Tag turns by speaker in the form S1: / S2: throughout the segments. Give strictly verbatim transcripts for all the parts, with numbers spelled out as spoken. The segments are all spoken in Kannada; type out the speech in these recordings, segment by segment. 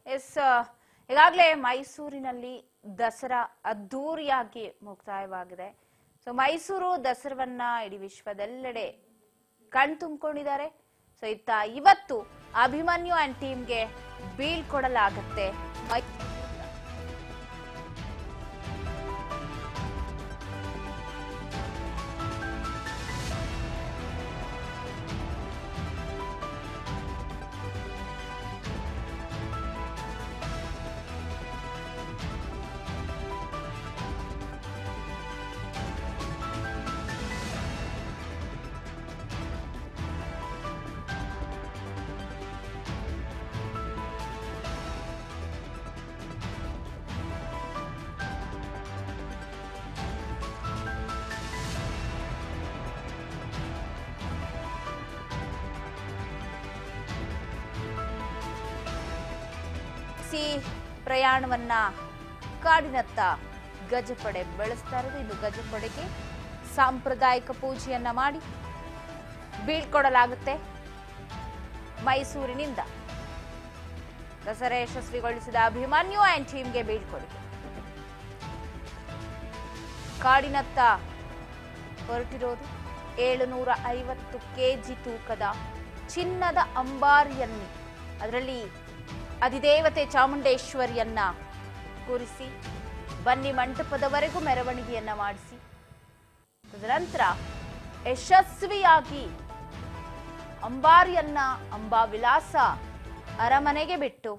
S1: ಎಸ್ ಈಗಾಗಲೇ ಮೈಸೂರಿನಲ್ಲಿ ದಸರಾ ಅದ್ದೂರಿಯಾಗಿ ಮುಕ್ತಾಯವಾಗಿದೆ. ಸೊ ಮೈಸೂರು ದಸರಾವನ್ನ ಇಡೀ ವಿಶ್ವದೆಲ್ಲೆಡೆ ಕಣ್ತುಂಬಿಕೊಂಡಿದ್ದಾರೆ. ಸೊ ಇತ್ತ ಇವತ್ತು ಅಭಿಮನ್ಯು ಅಂಡ್ ಟೀಮ್ಗೆ ಬೀಳ್ಕೊಡಲಾಗುತ್ತೆ. ಪ್ರಯಾಣವನ್ನ ಕಾಡಿನತ್ತ ಗಜಪಡೆ ಬೆಳೆಸ್ತಾ ಇರೋದು. ಇನ್ನು ಗಜಪಡೆಗೆ ಸಾಂಪ್ರದಾಯಿಕ ಪೂಜೆಯನ್ನ ಮಾಡಿ ಬೀಳ್ಕೊಡಲಾಗುತ್ತೆ. ಮೈಸೂರಿನಿಂದ ದಸರಾ ಯಶಸ್ವಿಗೊಳಿಸಿದ ಅಭಿಮನ್ಯು ಅಂಡ್ ಟೀಮ್ಗೆ ಬೀಳ್ಕೊಡುಗೆ. ಕಾಡಿನತ್ತ ಹೊರಟಿರೋದು ಏಳುನೂರ ಐವತ್ತು ಕೆಜಿ ತೂಕದ ಚಿನ್ನದ ಅಂಬಾರಿಯಲ್ಲಿ, ಅದರಲ್ಲಿ ಅಧಿದೇವತೆ ಚಾಮುಂಡೇಶ್ವರಿಯನ್ನ ಕೂರಿಸಿ ಬನ್ನಿ ಮಂಟಪದವರೆಗೂ ಮೆರವಣಿಗೆಯನ್ನ ಮಾಡಿಸಿ ತದನಂತರ ಯಶಸ್ವಿಯಾಗಿ ಅಂಬಾರಿಯನ್ನ ಅಂಬಾವಿಲಾಸ ಅರಮನೆಗೆ ಬಿಟ್ಟು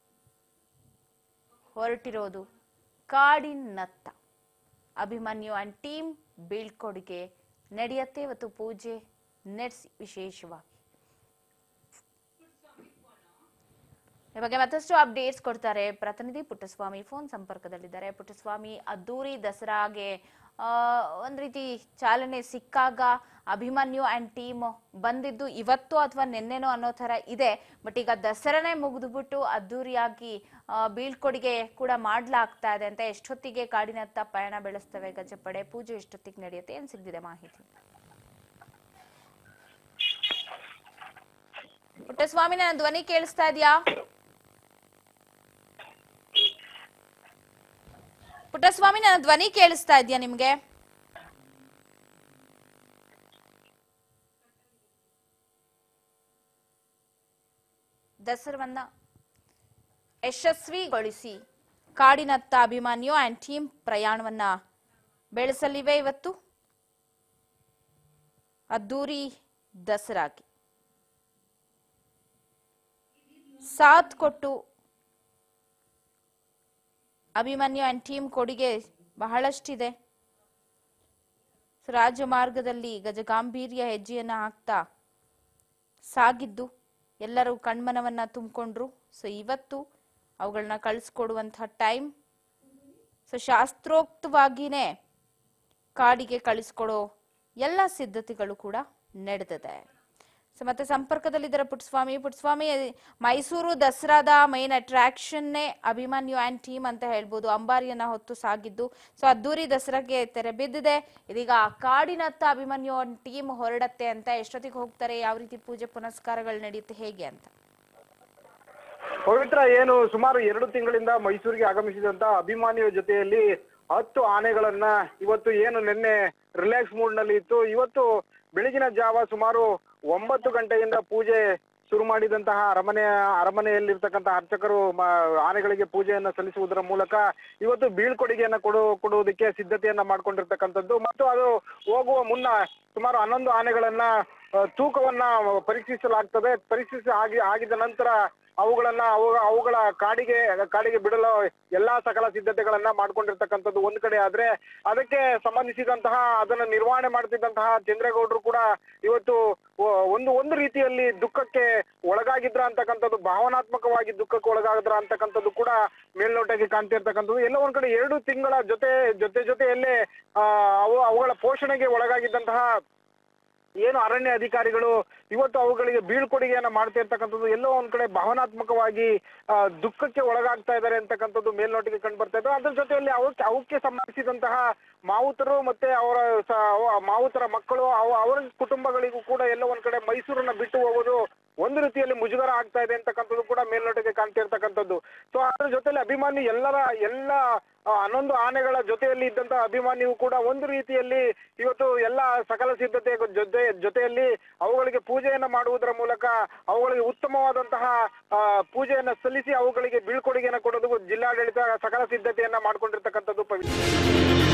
S1: ಹೊರಟಿರೋದು ಕಾಡಿನತ್ತ. ಅಭಿಮನ್ಯು ಅಂಡ್ ಟೀಮ್ ಬೀಳ್ಕೊಡುಗೆ ನಡೆಯುತ್ತೆ. ಇವತ್ತು ಪೂಜೆ ನಡೆಸಿ ವಿಶೇಷವಾಗಿ ಈ ಬಗ್ಗೆ ಮತ್ತಷ್ಟು ಅಪ್ಡೇಟ್ಸ್ ಕೊಡ್ತಾರೆ ಪ್ರತಿನಿಧಿ ಪುಟ್ಟಸ್ವಾಮಿ ಫೋನ್ ಸಂಪರ್ಕದಲ್ಲಿದ್ದಾರೆ. ಪುಟ್ಟಸ್ವಾಮಿ, ಅದ್ದೂರಿ ದಸರಾಗೆ ಆ ಒಂದ್ ರೀತಿ ಚಾಲನೆ ಸಿಕ್ಕಾಗ ಅಭಿಮನ್ಯು ಅಂಡ್ ಟೀಮ್ ಬಂದಿದ್ದು ಇವತ್ತು ಅಥವಾ ನಿನ್ನೆನೋ ಅನ್ನೋ ತರ ಇದೆ. ಬಟ್ ಈಗ ದಸರಾನೇ ಮುಗಿದ್ಬಿಟ್ಟು ಅದ್ದೂರಿಯಾಗಿ ಬೀಳ್ಕೊಡುಗೆ ಕೂಡ ಮಾಡ್ಲಾಗ್ತಾ ಇದೆ ಅಂತ. ಎಷ್ಟೊತ್ತಿಗೆ ಕಾಡಿನತ್ತ ಪಯಣ ಬೆಳೆಸ್ತವೆ ಗಜಪಡೆ? ಪೂಜೆ ಎಷ್ಟೊತ್ತಿಗೆ ನಡೆಯುತ್ತೆ? ಏನ್ ಸಿಗ್ದಿದೆ ಮಾಹಿತಿ? ಪುಟ್ಟಸ್ವಾಮಿ, ನನ್ನ ಧ್ವನಿ ಕೇಳಿಸ್ತಾ ಇದೆಯಾ? ಪುಟ್ಟಸ್ವಾಮಿ, ನನ್ನ ಧ್ವನಿ ಕೇಳಿಸ್ತಾ ಇದೆಯಾ ನಿಮ್ಗೆ? ದಸರಾವನ್ನ ಯಶಸ್ವಿಗೊಳಿಸಿ ಕಾಡಿನತ್ತ ಅಭಿಮನ್ಯು ಅಂಡ್ ಟೀಮ್ ಪ್ರಯಾಣವನ್ನ ಬೆಳೆಸಲಿವೆ. ಇವತ್ತು ಅದ್ದೂರಿ ದಸರಾಗೆ ಸಾಥ್ ಕೊಟ್ಟು ಅಭಿಮನ್ಯು ಅಂಡ್ ಟೀಮ್ ಕೊಡುಗೆ ಬಹಳಷ್ಟಿದೆ. ರಾಜಮಾರ್ಗದಲ್ಲಿ ಗಜಗಾಂಭೀರ್ಯ ಹೆಜ್ಜೆಯನ್ನ ಹಾಕ್ತಾ ಸಾಗಿದ್ದು ಎಲ್ಲರೂ ಕಣ್ಮನವನ್ನ ತುಂಬಿಕೊಂಡ್ರು. ಸೊ ಇವತ್ತು ಅವುಗಳನ್ನ ಕಳಿಸ್ಕೊಡುವಂತಹ ಟೈಮ್. ಸೊ ಶಾಸ್ತ್ರೋಕ್ತವಾಗಿನೇ ಕಾಡಿಗೆ ಕಳಿಸ್ಕೊಡೋ ಎಲ್ಲ ಸಿದ್ಧತೆಗಳು ಕೂಡ ನಡೆದಿದೆ. ಸೊ ಮತ್ತೆ ಸಂಪರ್ಕದಲ್ಲಿದ್ದಾರೆ ಪುಟ್ಟಸ್ವಾಮಿ. ಪುಟ್ಟಸ್ವಾಮಿ, ಮೈಸೂರು ದಸರಾದ ಮೈನ್ ಅಟ್ರಾಕ್ಷನ್ನೇ ಅಭಿಮನ್ಯು ಅಂಡ್ ಟೀಮ್ ಅಂತ ಹೇಳ್ಬೋದು. ಅಂಬಾರಿಯನ್ನ ಹೊತ್ತು ಸಾಗಿದ್ದು ಸೊ ಅದ್ದೂರಿ ದಸರಾಗೆ ತೆರೆ ಬಿದ್ದಿದೆ. ಇದೀಗ ಕಾಡಿನತ್ತ ಅಭಿಮನ್ಯು ಅಂಡ್ ಟೀಮ್ ಹೊರಡತ್ತೆ ಅಂತ. ಎಷ್ಟೊತ್ತಿಗೆ ಹೋಗ್ತಾರೆ? ಯಾವ ರೀತಿ ಪೂಜೆ ಪುನಸ್ಕಾರಗಳು ನಡೆಯುತ್ತೆ, ಹೇಗೆ ಅಂತ?
S2: ಪವಿತ್ರ, ಏನು ಸುಮಾರು ಎರಡು ತಿಂಗಳಿಂದ ಮೈಸೂರಿಗೆ ಆಗಮಿಸಿದಂತ ಅಭಿಮನ್ಯು ಜೊತೆಯಲ್ಲಿ ಹತ್ತು ಆನೆಗಳನ್ನ ಇವತ್ತು ಏನು ನಿನ್ನೆ ರಿಲ್ಯಾಕ್ಸ್ ಮೂಡ್ ನಲ್ಲಿ ಇತ್ತು, ಇವತ್ತು ಬೆಳಗಿನ ಜಾವ ಸುಮಾರು ಒಂಬತ್ತು ಗಂಟೆಯಿಂದ ಪೂಜೆ ಶುರು ಮಾಡಿದಂತಹ ಅರಮನೆಯ ಅರಮನೆಯಲ್ಲಿರ್ತಕ್ಕಂತಹ ಅರ್ಚಕರು ಆನೆಗಳಿಗೆ ಪೂಜೆಯನ್ನ ಸಲ್ಲಿಸುವುದರ ಮೂಲಕ ಇವತ್ತು ಬೀಳ್ಕೊಡುಗೆಯನ್ನ ಕೊಡು ಕೊಡುವುದಕ್ಕೆ ಸಿದ್ಧತೆಯನ್ನ ಮಾಡ್ಕೊಂಡಿರ್ತಕ್ಕಂಥದ್ದು. ಮತ್ತು ಅದು ಹೋಗುವ ಮುನ್ನ ಸುಮಾರು ಹನ್ನೊಂದು ಆನೆಗಳನ್ನ ತೂಕವನ್ನ ಪರೀಕ್ಷಿಸಲಾಗ್ತದೆ. ಪರೀಕ್ಷಿಸಿ ಆಗಿ ಆಗಿದ ನಂತರ ಅವುಗಳನ್ನ ಅವು ಅವುಗಳ ಕಾಡಿಗೆ ಕಾಡಿಗೆ ಬಿಡಲು ಎಲ್ಲಾ ಸಕಲ ಸಿದ್ಧತೆಗಳನ್ನ ಮಾಡ್ಕೊಂಡಿರ್ತಕ್ಕಂಥದ್ದು ಒಂದ್ ಕಡೆ ಆದ್ರೆ, ಅದಕ್ಕೆ ಸಂಬಂಧಿಸಿದಂತಹ ಅದನ್ನ ನಿರ್ವಹಣೆ ಮಾಡ್ತಿದ್ದಂತಹ ಚಂದ್ರೇಗೌಡರು ಕೂಡ ಇವತ್ತು ಒಂದು ಒಂದು ರೀತಿಯಲ್ಲಿ ದುಃಖಕ್ಕೆ ಒಳಗಾಗಿದ್ರ ಅಂತಕ್ಕಂಥದ್ದು, ಭಾವನಾತ್ಮಕವಾಗಿ ದುಃಖಕ್ಕೆ ಒಳಗಾಗಿದ್ರ ಅಂತಕ್ಕಂಥದ್ದು ಕೂಡ ಮೇಲ್ನೋಟಕ್ಕೆ ಕಾಣ್ತಿರ್ತಕ್ಕಂಥದ್ದು. ಎಲ್ಲ ಒಂದ್ ಕಡೆ ಎರಡು ತಿಂಗಳ ಜೊತೆ ಜೊತೆ ಜೊತೆಯಲ್ಲೇ ಆ ಅವು ಅವುಗಳ ಪೋಷಣೆಗೆ ಒಳಗಾಗಿದ್ದಂತಹ ಏನು ಅರಣ್ಯ ಅಧಿಕಾರಿಗಳು ಇವತ್ತು ಅವುಗಳಿಗೆ ಬೀಳ್ಕೊಡುಗೆಯನ್ನ ಮಾಡ್ತಾ ಇರ್ತಕ್ಕಂಥದ್ದು ಎಲ್ಲೋ ಒಂದ್ ಕಡೆ ಭಾವನಾತ್ಮಕವಾಗಿ ಆ ದುಃಖಕ್ಕೆ ಒಳಗಾಗ್ತಾ ಇದ್ದಾರೆ ಅಂತಕ್ಕಂಥದ್ದು ಮೇಲ್ನೋಟಿಗೆ ಕಂಡು ಬರ್ತಾ ಇದೆ. ಅದ್ರ ಜೊತೆಯಲ್ಲಿ ಅವಕ್ಕೆ ಅವಕ್ಕೆ ಸಂಬಂಧಿಸಿದಂತಹ ಮಾವುತರು ಮತ್ತೆ ಅವರ ಮಾವುತರ ಮಕ್ಕಳು ಅವರ ಕುಟುಂಬಗಳಿಗೂ ಕೂಡ ಎಲ್ಲ ಒಂದ್ ಕಡೆ ಮೈಸೂರನ್ನ ಬಿಟ್ಟು ಹೋಗೋದು ಒಂದು ರೀತಿಯಲ್ಲಿ ಮುಜುಗರ ಆಗ್ತಾ ಇದೆ ಅಂತಕ್ಕಂಥದ್ದು ಕೂಡ ಮೇಲ್ನೋಟಕ್ಕೆ ಕಾಣ್ತಿರ್ತಕ್ಕಂಥದ್ದು. ಸೊ ಅದ್ರ ಜೊತೆಲಿ ಅಭಿಮಾನಿ ಎಲ್ಲರ ಎಲ್ಲ ಹನ್ನೊಂದು ಆನೆಗಳ ಜೊತೆಯಲ್ಲಿ ಇದ್ದಂತಹ ಅಭಿಮಾನಿಯು ಕೂಡ ಒಂದು ರೀತಿಯಲ್ಲಿ ಇವತ್ತು ಎಲ್ಲ ಸಕಲ ಸಿದ್ಧತೆ ಜೊತೆ ಜೊತೆಯಲ್ಲಿ ಅವುಗಳಿಗೆ ಪೂಜೆಯನ್ನ ಮಾಡುವುದರ ಮೂಲಕ ಅವುಗಳಿಗೆ ಉತ್ತಮವಾದಂತಹ ಪೂಜೆಯನ್ನ ಸಲ್ಲಿಸಿ ಅವುಗಳಿಗೆ ಬೀಳ್ಕೊಡುಗೆಯನ್ನು ಕೊಡೋದು ಜಿಲ್ಲಾಡಳಿತ ಸಕಲ ಸಿದ್ಧತೆಯನ್ನ ಮಾಡ್ಕೊಂಡಿರ್ತಕ್ಕಂಥದ್ದು ಪವಿತ್ರ.